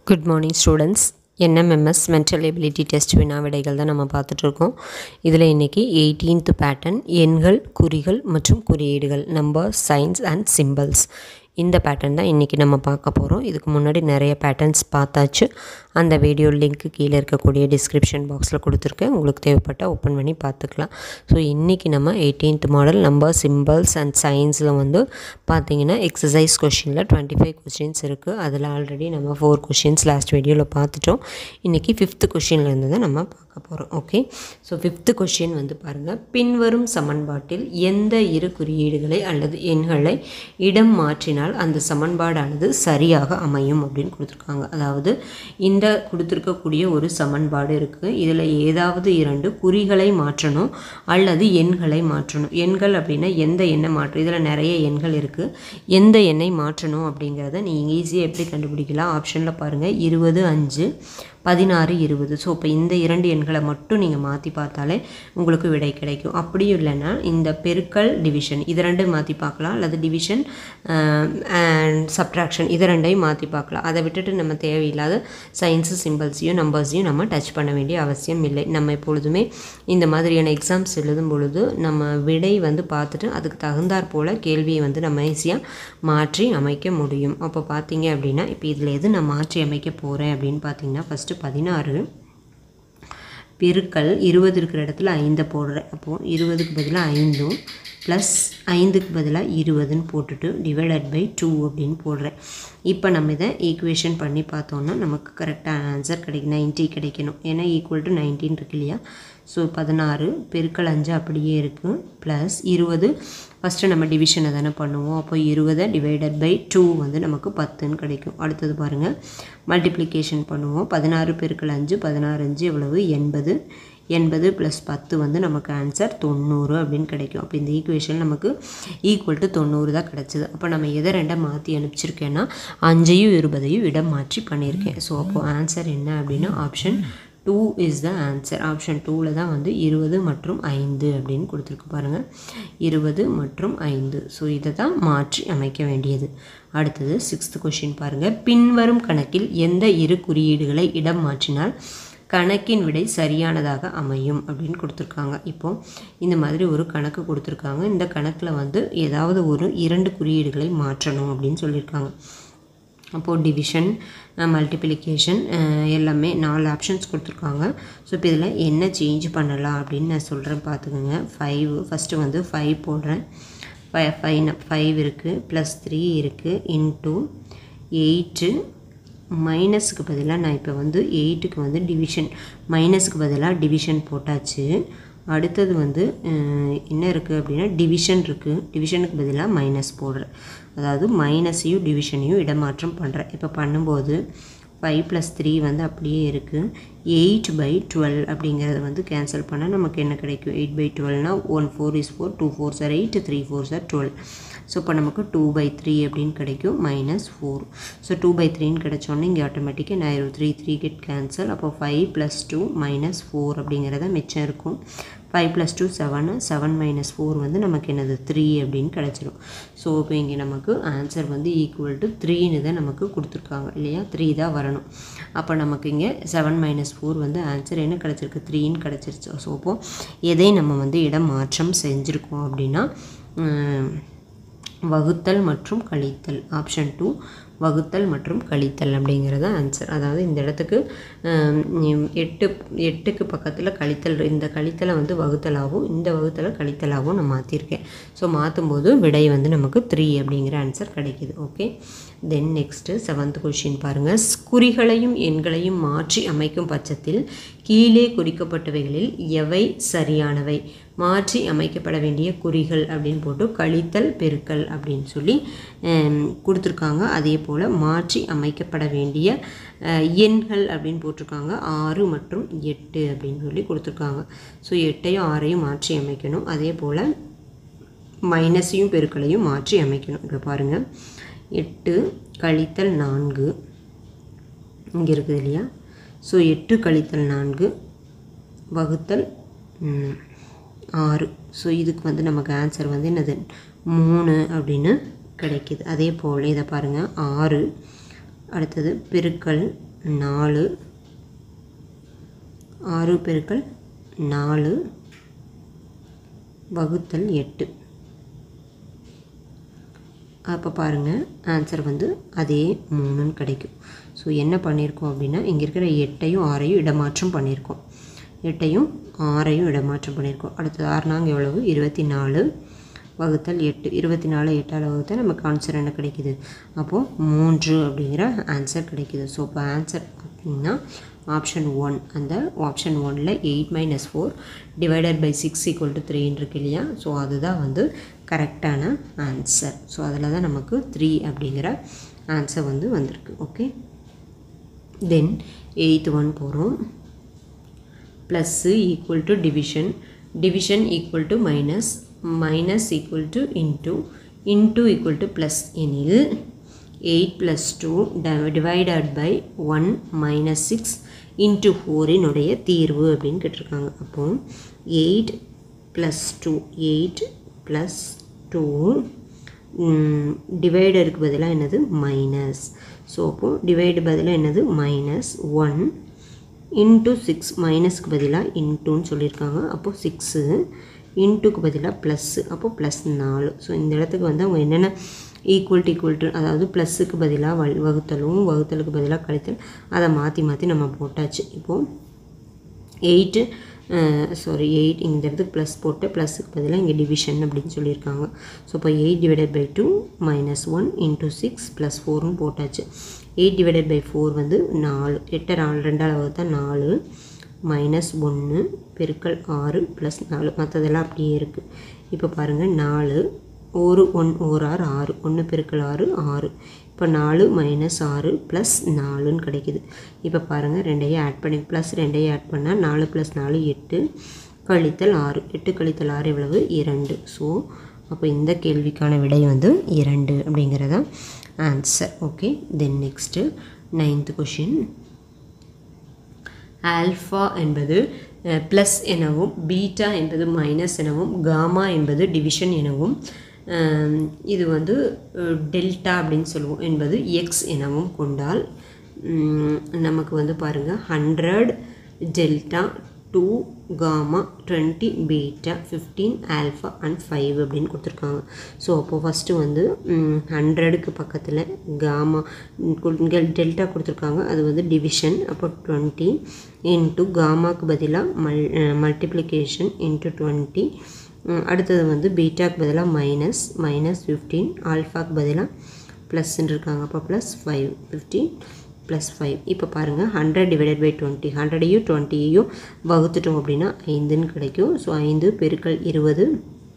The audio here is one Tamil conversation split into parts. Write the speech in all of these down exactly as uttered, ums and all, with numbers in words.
Good morning students. N M M S mental ability test வினா விடைகள் தான் நம்ம பார்த்துட்டு இருக்கோம். இதில் இன்னைக்கு eighteenth pattern எண்கள், குறிகள் மற்றும் குறியீடுகள் numbers, signs and symbols இந்த பேட்டர்ன் தான் இன்றைக்கி நம்ம பார்க்க போகிறோம். இதுக்கு முன்னாடி நிறைய பேட்டர்ன்ஸ் பார்த்தாச்சு. அந்த வீடியோ லிங்க்கு கீழே இருக்கக்கூடிய டிஸ்கிரிப்ஷன் பாக்ஸில் கொடுத்துருக்கேன். உங்களுக்கு தேவைப்பட்டால் ஓப்பன் பண்ணி பார்த்துக்கலாம். ஸோ இன்றைக்கி நம்ம eighteenth model number, symbols and சயின்ஸில் வந்து பார்த்திங்கன்னா எக்ஸசைஸ் கொஷினில் டுவெண்ட்டி ஃபைவ் கொஷின்ஸ் இருக்குது. அதில் ஆல்ரெடி நம்ம ஃபோர் கொஷின்ஸ் லாஸ்ட் வீடியோவில் பார்த்துட்டோம். இன்றைக்கி ஃபிஃப்த்து கொஷின்லேருந்து தான் நம்ம பார்க்க போகிறோம். ஓகே, ஸோ ஃபிஃப்த்து கொஷின் வந்து பாருங்கள். பின்வரும் சமன்பாட்டில் எந்த இரு குறியீடுகளை அல்லது எண்களை இடம் மாற்றினால் அந்த சமன்பாடானது சரியாக அமையும் அப்படின்னு கொடுத்துருக்காங்க. அதாவது இந்த கொடுத்துருக்கக்கூடிய ஒரு சமன்பாடு இருக்குது. இதில் ஏதாவது இரண்டு குறிகளை மாற்றணும் அல்லது எண்களை மாற்றணும். எண்கள் அப்படின்னா எந்த எண்ணை மாற்றணும், இதில் நிறைய எண்கள் இருக்குது. எந்த எண்ணை மாற்றணும் அப்படிங்கிறத நீங்கள் ஈஸியாக எப்படி கண்டுபிடிக்கலாம். ஆப்ஷனில் பாருங்கள், இருபது, அஞ்சு, பதினாறு, இருபது. ஸோ இப்போ இந்த இரண்டு எண்களை மட்டும் நீங்கள் மாற்றி பார்த்தாலே உங்களுக்கு விடை கிடைக்கும். அப்படியும் இல்லைன்னா இந்த பெருக்கல், டிவிஷன் இது ரெண்டும் மாற்றி பார்க்கலாம், அல்லது டிவிஷன் அண்ட் சப்ட்ராக்ஷன் இது ரெண்டையும் மாற்றி பார்க்கலாம். அதை விட்டுட்டு நம்ம தேவையில்லாத சயின்ஸு, சிம்பிள்ஸையும் நம்பர்ஸையும் நம்ம டச் பண்ண வேண்டிய அவசியம் இல்லை. நம்ம எப்பொழுதுமே இந்த மாதிரியான எக்ஸாம்ஸ் எழுதும் பொழுது நம்ம விடை வந்து பார்த்துட்டு அதுக்கு தகுந்தாற் போல் கேள்வியை வந்து நம்ம ஈஸியாக மாற்றி அமைக்க முடியும். அப்போ பார்த்தீங்க அப்படின்னா இப்போ இதில் எது நான் மாற்றி அமைக்க போகிறேன் அப்படின்னு பார்த்தீங்கன்னா, ஃபஸ்ட்டு பதினாறு பெருக்கல் இருபது இருக்கிற இடத்துல ஐந்தை போடுறேன். அப்போது இருபதுக்கு பதிலாக ஐந்தும் ப்ளஸ் ஐந்துக்கு பதிலாக இருபதுன்னு போட்டுட்டு டிவைடட் பை டூ அப்படின்னு போடுறேன். இப்போ நம்ம இதை ஈக்குவேஷன் பண்ணி பார்த்தோன்னா நமக்கு கரெக்டான ஆன்சர் கிடைக்கும். நைன்ட்டி கிடைக்கணும். ஏன்னா ஈக்குவல் டு நைன்டீன் இருக்கு இல்லையா. ஸோ பதினாறு பெருக்கல் அஞ்சு அப்படியே இருக்குது, ப்ளஸ் இருபது ஃபஸ்ட்டு நம்ம டிவிஷனை தானே பண்ணுவோம். அப்போ இருபதை டிவைடட் பை டூ வந்து நமக்கு பத்துன்னு கிடைக்கும். அடுத்தது பாருங்கள், மல்டிப்ளிகேஷன் பண்ணுவோம். பதினாறு பெருக்கல் அஞ்சு, பதினாறு அஞ்சு எவ்வளவு, எண்பது. எண்பது ப்ளஸ் பத்து வந்து நமக்கு ஆன்சர் தொண்ணூறு அப்படின்னு கிடைக்கும். அப்போ இந்த ஈக்குவேஷன் நமக்கு ஈக்குவல் டு தொண்ணூறு தான் கிடச்சிது. அப்போ நம்ம எதை ரெண்டை மாற்றி அனுப்பிச்சிருக்கேன்னா அஞ்சையும் இருபதையும் இடம் மாற்றி பண்ணியிருக்கேன். ஸோ அப்போது ஆன்சர் என்ன அப்படின்னா option two is the answer. Option டூவில் தான் வந்து இருபது மற்றும் ஐந்து அப்படின்னு கொடுத்துருக்கு பாருங்கள், இருபது மற்றும் ஐந்து. ஸோ இதை தான் மாற்றி அமைக்க வேண்டியது. அடுத்தது சிக்ஸ்த் கொஷின் பாருங்கள். பின்வரும் கணக்கில் எந்த இரு குறியீடுகளை இடம் மாற்றினால் கணக்கின் விடை சரியானதாக அமையும் அப்படின்னு கொடுத்துருக்காங்க. இப்போது இந்த மாதிரி ஒரு கணக்கு கொடுத்துருக்காங்க. இந்த கணக்கில் வந்து ஏதாவது ஒரு இரண்டு குறியீடுகளை மாற்றணும் அப்படின்னு சொல்லியிருக்காங்க. அப்போது டிவிஷன், மல்டிப்ளிகேஷன் எல்லாமே நாலு ஆப்ஷன்ஸ் கொடுத்துருக்காங்க. ஸோ இப்போ இதில் என்ன சேஞ்ச் பண்ணலாம் அப்படின்னு நான் சொல்கிறேன் பார்த்துக்கோங்க. ஃபைவ் ஃபஸ்ட்டு வந்து ஃபைவ் போடுறேன். ஃபைவ் ஃபைவ் ஃபைவ் இருக்குது, ப்ளஸ் த்ரீ இருக்குது, இன்ட்டு எயிட்டு மைனஸுக்கு பதிலாக நான் இப்போ வந்து எயிட்டுக்கு வந்து டிவிஷன், மைனஸுக்கு பதிலாக டிவிஷன் போட்டாச்சு. அடுத்தது வந்து என்ன இருக்குது அப்படின்னா டிவிஷன் இருக்குது. டிவிஷனுக்கு பதிலாக மைனஸ் போடுறேன். அதாவது மைனஸையும் டிவிஷனையும் இடமாற்றம் பண்ணுறேன். இப்போ பண்ணும்போது ஃபைவ் ப்ளஸ் த்ரீ வந்து அப்படியே இருக்குது. எயிட் பை டுவெல் அப்படிங்கிறத வந்து கேன்சல் பண்ணால் நமக்கு என்ன கிடைக்கும், எயிட் பை டுவெல்னால் one four is four, two four சார் எயிட், த்ரீ ஃபோர் சார் டுவெல். ஸோ இப்போ நமக்கு டூ பை த்ரீ அப்படின்னு கிடைக்கும், minus four. So two by த்ரீன்னு கிடைச்சோன்னே இங்கே ஆட்டோமேட்டிக்காக நான் ஆயிரும், த்ரீ த்ரீ கெட் கேன்சல். அப்போ five plus two minus four அப்படிங்கிறத மிச்சம் இருக்கும். Five plus two seven, seven minus four வந்து நமக்கு என்னது த்ரீ அப்படின்னு கிடச்சிரும். ஸோ இப்போ இங்கே நமக்கு ஆன்சர் வந்து ஈக்குவல் டு த்ரீன்னு தான் நமக்கு கொடுத்துருக்காங்க இல்லையா, த்ரீ தான் வரணும். அப்போ நமக்கு இங்கே செவன் மைனஸ் ஃபோர் வந்து ஆன்சர் என்ன கிடச்சிருக்கு, த்ரீன்னு கிடச்சிருச்சு. ஸோ அப்போது எதை நம்ம வந்து இடம் மாற்றம் செஞ்சுருக்கோம் அப்படின்னா வகுத்தல் மற்றும் கழித்தல். ஆப்ஷன் டூ வகுத்தல் மற்றும் கழித்தல் அப்படிங்கிறது ஆன்சர். அதாவது இந்த இடத்துக்கு எட்டு எட்டுக்கு பக்கத்தில் கழித்தல், இந்த கழித்தலை வந்து வகுத்தலாகவும் இந்த வகுத்தலை கழித்தலாகவும் நான் மாற்றிருக்கேன். ஸோ மாற்றும்போது விடை வந்து நமக்கு த்ரீ அப்படிங்கிற ஆன்சர் கிடைக்கிது. Okay, then next seventh question பாருங்கள். குறிகளையும் எண்களையும் மாற்றி அமைக்கும் பட்சத்தில் கீழே குறிக்கப்பட்டவைகளில் எவை சரியானவை? மாற்றி அமைக்கப்பட வேண்டிய குறிகள் அப்படின்னு போட்டு கழித்தல், பெருக்கல் அப்படின்னு சொல்லி கொடுத்துருக்காங்க. அதே போல் மாற்றி அமைக்கப்பட வேண்டிய எண்கள் அப்படின்னு போட்டிருக்காங்க. ஆறு மற்றும் எட்டு அப்படின்னு சொல்லி கொடுத்துருக்காங்க. ஸோ எட்டையும் ஆறையும் மாற்றி அமைக்கணும். அதே போல் மைனஸையும் பெருக்களையும் மாற்றி அமைக்கணும். இப்போ பாருங்கள், எட்டு கழித்தல் நான்கு இங்கே இருக்குது இல்லையா. ஸோ எட்டு கழித்தல் நான்கு வகுத்தல் ஆறு. ஸோ இதுக்கு வந்து நமக்கு ஆன்சர் வந்து என்னது, மூணு அப்படின்னு கிடைக்கிது. அதே போல் இதை பாருங்கள், ஆறு அடுத்தது பெருக்கல் நாலு, ஆறு பெருக்கல் நாலு வகுத்தல் எட்டு. அப்போ பாருங்கள் ஆன்சர் வந்து அதே மூணுன்னு கிடைக்கும். ஸோ என்ன பண்ணியிருக்கோம் அப்படின்னா இங்கே இருக்கிற எட்டையும் ஆறையும் இடமாற்றம் பண்ணியிருக்கோம். எட்டையும் ஆறையும் இடமாற்றம் பண்ணியிருக்கோம். அடுத்தது ஆறுனாங்க எவ்வளவு? இருபத்தி நாலு வகுத்தல் எட்டு. இருபத்தி நாலு எட்டால் வகுத்தல் நமக்கு ஆன்சர் என்ன கிடைக்கிது? அப்போது மூன்று அப்படிங்கிற ஆன்சர் கிடைக்கிது. ஸோ இப்போ ஆன்சர் பார்த்திங்கன்னா ஆப்ஷன் ஒன். அந்த ஆப்ஷன் ஒனில் eight minus four divided by six equal to த்ரீன்னு இருக்கு இல்லையா? ஸோ அதுதான் வந்து கரெக்டான ஆன்சர். ஸோ அதில் தான் நமக்கு த்ரீ அப்படிங்கிற ஆன்சர் வந்து வந்திருக்கு. ஓகே, தென் எயித் ஒன் போகிறோம். Plus equal to division, division equal to minus, minus equal to into, into equal to plus எனில் eight plus two divided by one minus six into ஃபோரினுடைய தீர்வு அப்படின்னு கேட்டிருக்காங்க. அப்போது eight plus two, eight plus two டிவைடருக்கு பதிலாக என்னது? மைனஸ். ஸோ அப்போது டிவைடு பதிலாக என்னது? மைனஸ் ஒன் இன்ட்டு சிக்ஸ், மைனஸ்க்கு பதிலாக இன்ட்டுன்னு சொல்லியிருக்காங்க. அப்போது சிக்ஸு இன்ட்டுக்கு பதிலாக ப்ளஸ்ஸு, அப்போது ப்ளஸ் நாலு. ஸோ இந்த இடத்துக்கு வந்து அவங்க என்னென்ன ஈக்குவல் டு ஈக்குவல் டு, அதாவது ப்ளஸ்ஸுக்கு பதிலாக வ வகுத்தலும் வகுத்தலுக்கு பதிலாக கழித்தல், அதை மாற்றி மாற்றி நம்ம போட்டாச்சு. இப்போது எயிட்டு சாரி எயிட் இந்த இடத்துக்கு ப்ளஸ் போட்டு ப்ளஸ்ஸுக்கு பதிலாக இங்கே டிவிஷன் அப்படின்னு சொல்லியிருக்காங்க. ஸோ இப்போ eight divided by two minus one into six plus ஃபோர்னு போட்டாச்சு. எயிட் டிவைடட் பை ஃபோர் வந்து நாலு, எட்டு நாலு ரெண்டால் வகுத்தா நாலு மைனஸ் ஒன்று பெருக்கல் ஆறு ப்ளஸ் நாலு, மற்றதெல்லாம் அப்படியே இருக்குது. இப்போ பாருங்கள் நாலு ஒரு ஒன் ஒரு ஆறு ஆறு, ஒன்று பெருக்கல் ஆறு ஆறு. இப்போ நாலு மைனஸ் ஆறு ப்ளஸ் நாலுன்னு கிடைக்கிது. இப்போ பாருங்கள் ரெண்டையும் ஆட் பண்ணி ப்ளஸ் ரெண்டையும் ஆட் பண்ணால் நாலு ப்ளஸ் நாலு எட்டு கழித்தல் ஆறு, எட்டு கழித்தல் ஆறு எவ்வளவு? இரண்டு. ஸோ அப்போ இந்த கேள்விக்கான விடை வந்து இரண்டு அப்படிங்கிறதா answer. Okay, then next ninth question. Alpha என்பது ப்ளஸ் எனவும், பீட்டா என்பது மைனஸ் எனவும், காமா என்பது டிவிஷன் எனவும், இது வந்து டெல்டா அப்படின்னு சொல்லுவோம் என்பது எக்ஸ் எனவும் கொண்டால் நமக்கு வந்து பாருங்கள் hundred delta, two gamma, twenty beta, fifteen alpha and five அப்படின்னு கொடுத்துருக்காங்க. ஸோ அப்போது ஃபஸ்ட்டு வந்து ஹண்ட்ரடுக்கு பக்கத்தில் காமா டெல்டா கொடுத்துருக்காங்க, அது வந்து டிவிஷன். அப்போ டுவெண்ட்டி இன்ட்டு காமாவுக்கு பதிலாக மல் மல்டிப்ளிகேஷன் இன்ட்டு டுவெண்ட்டி. அடுத்தது வந்து பீட்டாக்கு பதிலாக மைனஸ், மைனஸ் ஃபிஃப்டீன், ஆல்ஃபாக்கு பதிலாக ப்ளஸ்ன்னு இருக்காங்க. அப்போ plus five, fifteen plus five. இப்போ பாருங்கள் ஹண்ட்ரட் டிவைடட் பை டுவெண்ட்டி, ஹண்ட்ரடையும் டுவெண்ட்டியையும் வகுத்துட்டோம் அப்படின்னா ஐந்துன்னு கிடைக்கும். ஸோ ஐந்து பெருக்கல் இருபது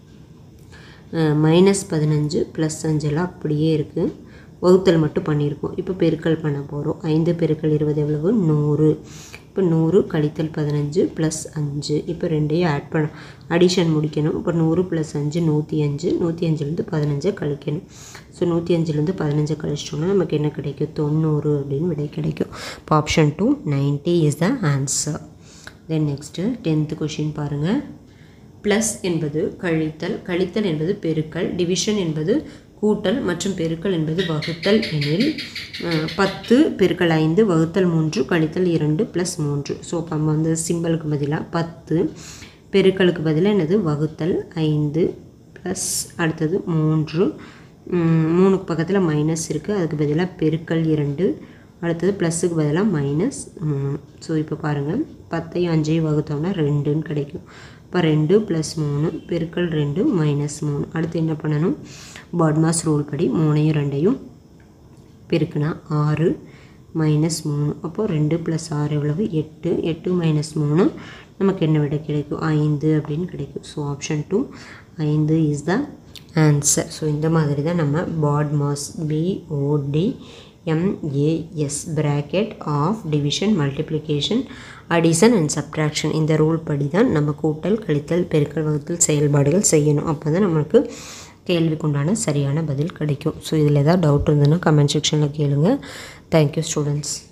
மைனஸ் பதினஞ்சு ப்ளஸ் அஞ்செல்லாம் அப்படியே இருக்குது, வகுத்தல் மட்டும் பண்ணியிருக்கோம். இப்போ பெருக்கல் பண்ண போகிறோம். ஐந்து பெருக்கல் இருபது எவ்வளவு? நூறு. இப்போ நூறு கழித்தல் பதினஞ்சு ப்ளஸ் அஞ்சு. இப்போ ரெண்டையும் ஆட் பண்ண அடிஷன் முடிக்கணும். இப்போ நூறு ப்ளஸ் அஞ்சு நூற்றி அஞ்சு, நூற்றி அஞ்சுலேருந்து பதினஞ்சை கழிக்கணும். ஸோ நூற்றி அஞ்சுலேருந்து பதினஞ்சை கழிச்சிட்டோம்னா நமக்கு என்ன கிடைக்கும்? தொண்ணூறு அப்படின்னு விடை கிடைக்கும். இப்போ option two ninety is the answer. Then next tenth question பாருங்கள். ப்ளஸ் என்பது கழித்தல், கழித்தல் என்பது பெருக்கல், டிவிஷன் என்பது கூட்டல் மற்றும் பெருக்கல் என்பது வகுத்தல் எனில் பத்து பெருக்கல் ஐந்து வகுத்தல் மூன்று கழித்தல் இரண்டு ப்ளஸ் மூன்று. ஸோ இப்போ நம்ம வந்து சிம்பிளுக்கு பதிலாக பத்து, பெருக்கலுக்கு பதிலாக என்னது? வகுத்தல் ஐந்து ப்ளஸ் அடுத்தது மூன்று, மூணுக்கு பக்கத்தில் மைனஸ் இருக்குது, அதுக்கு பதிலாக பெருக்கல் இரண்டு, அடுத்தது ப்ளஸ்ஸுக்கு பதிலாக மைனஸ் மூணு. ஸோ இப்போ பாருங்கள் பத்தையும் அஞ்சையும் வகுத்தோம்னா ரெண்டுன்னு கிடைக்கும். இப்போ ரெண்டு ப்ளஸ் மூணு பெருக்கல் ரெண்டு மைனஸ் மூணு. அடுத்து என்ன பண்ணணும்? பாட்மாஸ் ரூல் படி மூணையும் ரெண்டையும் பெருக்குனா ஆறு மைனஸ் மூணு. அப்போது ரெண்டு ப்ளஸ் ஆறு எவ்வளவு? எட்டு. எட்டு மைனஸ் மூணு நமக்கு என்ன விட கிடைக்கும்? ஐந்து அப்படின்னு கிடைக்கும். ஸோ ஆப்ஷன் டூ ஐந்து இஸ் த ஆன்சர். ஸோ இந்த மாதிரி தான் நம்ம BODMAS B O D M A S bracket of division, multiplication, addition and subtraction இந்த ரூல் படி தான் நம்ம கூட்டல், கழித்தல், பெருக்கல், வகுத்தல் செயல்பாடுகள் செய்யணும். அப்போ தான் நம்மளுக்கு கேள்விக்குண்டான சரியான பதில் கிடைக்கும். ஸோ இதில் ஏதாவது டவுட் இருந்ததுன்னா கமெண்ட் செக்ஷனில் கேளுங்க. Thank you students.